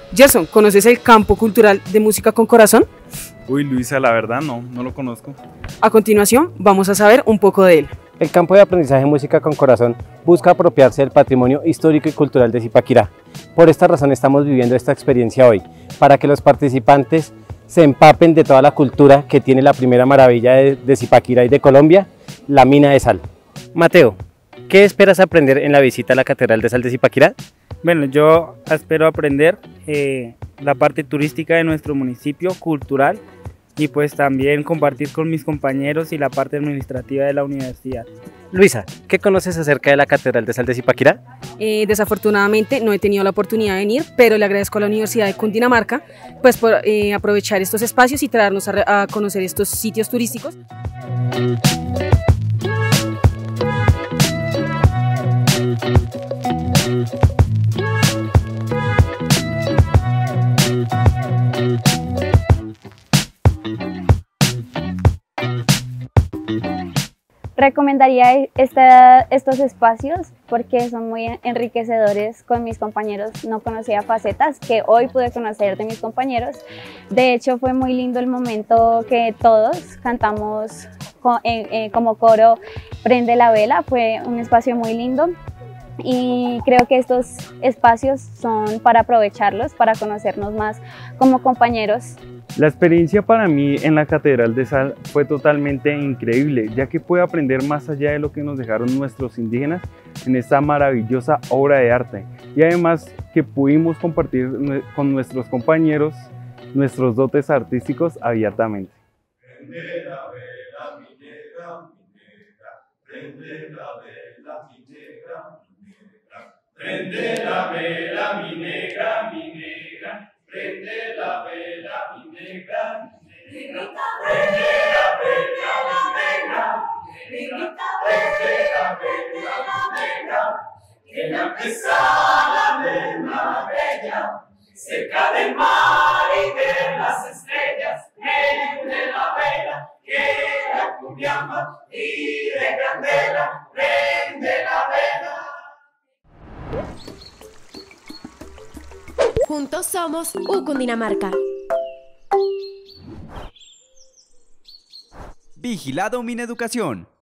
Gerson, ¿conoces el campo cultural de música con corazón? Uy, Luisa, la verdad no lo conozco. A continuación, vamos a saber un poco de él. El campo de aprendizaje Música con Corazón busca apropiarse del patrimonio histórico y cultural de Zipaquirá. Por esta razón estamos viviendo esta experiencia hoy, para que los participantes se empapen de toda la cultura que tiene la primera maravilla de Zipaquirá y de Colombia, la mina de sal. Mateo, ¿qué esperas aprender en la visita a la Catedral de Sal de Zipaquirá? Bueno, yo espero aprender la parte turística de nuestro municipio, cultural, y pues también compartir con mis compañeros y la parte administrativa de la universidad. Luisa, ¿qué conoces acerca de la Catedral de Sal de Zipaquirá? Desafortunadamente no he tenido la oportunidad de venir, pero le agradezco a la Universidad de Cundinamarca pues, por aprovechar estos espacios y traernos a conocer estos sitios turísticos. Recomendaría estos espacios porque son muy enriquecedores con mis compañeros. No conocía facetas que hoy pude conocer de mis compañeros. De hecho, fue muy lindo el momento que todos cantamos como coro Prende la Vela. Fue un espacio muy lindo y creo que estos espacios son para aprovecharlos, para conocernos más como compañeros. La experiencia para mí en la Catedral de Sal fue totalmente increíble, ya que pude aprender más allá de lo que nos dejaron nuestros indígenas en esta maravillosa obra de arte. Y además que pudimos compartir con nuestros compañeros nuestros dotes artísticos abiertamente. Prende la vela, mi negra, mi negra. Prende la vela, mi negra, mi negra. Prende la vela, mi negra, mi negra. Prende la vela, mi negra, mi negra. Prende la vela, mi negra, mi negra. Prende la vela, mi negra. Que ya empieza la luna bella, cerca del mar y de las estrellas. Prende la vela, que la cumbiamba y de candela. Prende la vela. Juntos somos Cundinamarca. Vigilado Mineducación.